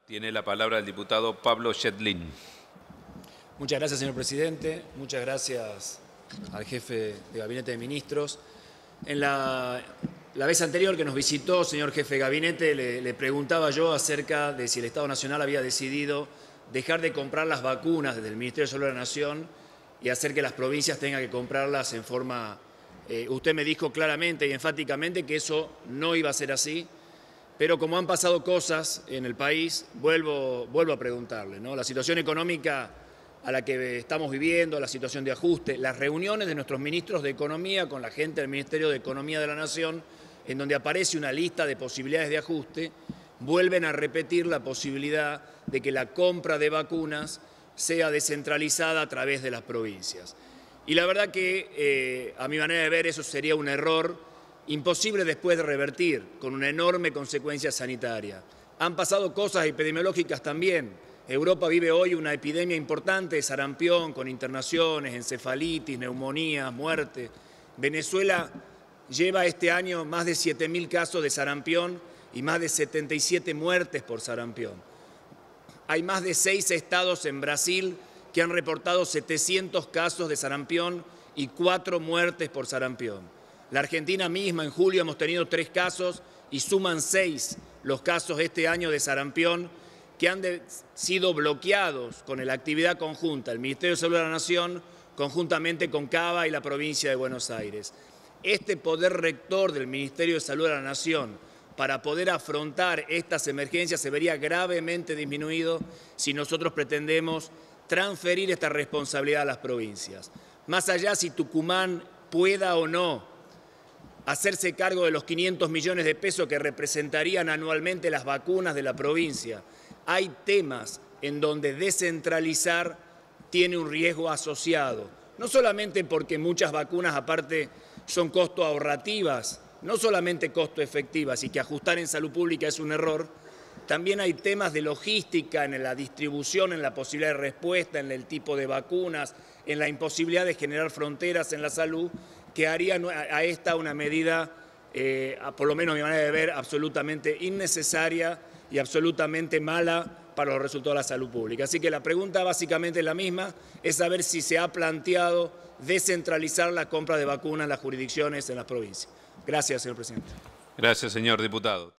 Tiene la palabra el diputado Pablo Schedlin. Muchas gracias, señor presidente. Muchas gracias al jefe de Gabinete de Ministros. En la vez anterior que nos visitó, señor jefe de Gabinete, le preguntaba yo acerca de si el Estado Nacional había decidido dejar de comprar las vacunas desde el Ministerio de Salud de la Nación y hacer que las provincias tengan que comprarlas en forma... usted me dijo claramente y enfáticamente que eso no iba a ser así. Pero como han pasado cosas en el país, vuelvo a preguntarle, ¿no? La situación económica a la que estamos viviendo, la situación de ajuste, las reuniones de nuestros ministros de Economía con la gente del Ministerio de Economía de la Nación, en donde aparece una lista de posibilidades de ajuste, vuelven a repetir la posibilidad de que la compra de vacunas sea descentralizada a través de las provincias. Y la verdad que, a mi manera de ver, eso sería un error imposible después de revertir, con una enorme consecuencia sanitaria. Han pasado cosas epidemiológicas también. Europa vive hoy una epidemia importante de sarampión, con internaciones, encefalitis, neumonías, muerte. Venezuela lleva este año más de 7.000 casos de sarampión y más de 77 muertes por sarampión. Hay más de 6 estados en Brasil que han reportado 700 casos de sarampión y 4 muertes por sarampión. La Argentina misma, en julio hemos tenido 3 casos y suman 6 los casos este año de sarampión que han sido bloqueados con la actividad conjunta, el Ministerio de Salud de la Nación, conjuntamente con Cava y la provincia de Buenos Aires. Este poder rector del Ministerio de Salud de la Nación para poder afrontar estas emergencias se vería gravemente disminuido si nosotros pretendemos transferir esta responsabilidad a las provincias. Más allá si Tucumán pueda o no hacerse cargo de los 500 millones de pesos que representarían anualmente las vacunas de la provincia. Hay temas en donde descentralizar tiene un riesgo asociado, no solamente porque muchas vacunas aparte son costo ahorrativas, no solamente costo efectivas y que ajustar en salud pública es un error, también hay temas de logística en la distribución, en la posibilidad de respuesta, en el tipo de vacunas, en la imposibilidad de generar fronteras en la salud, que haría a esta una medida, por lo menos a mi manera de ver, absolutamente innecesaria y absolutamente mala para los resultados de la salud pública. Así que la pregunta básicamente es la misma, es saber si se ha planteado descentralizar la compra de vacunas en las jurisdicciones, en las provincias. Gracias, señor presidente. Gracias, señor diputado.